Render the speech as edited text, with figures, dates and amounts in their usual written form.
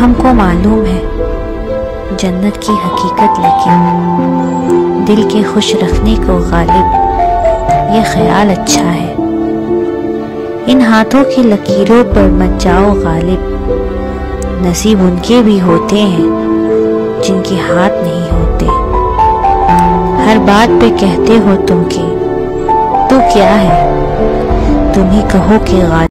हमको मालूम है जन्नत की हकीकत, लेकिन दिल के खुश रखने को गालिब ये ख्याल अच्छा है। इन हाथों की लकीरों पर मत जाओ गालिब, नसीब उनके भी होते हैं जिनके हाथ नहीं होते। हर बात पे कहते हो तुम कि तू क्या है, तुम ही कहो कि गालिब।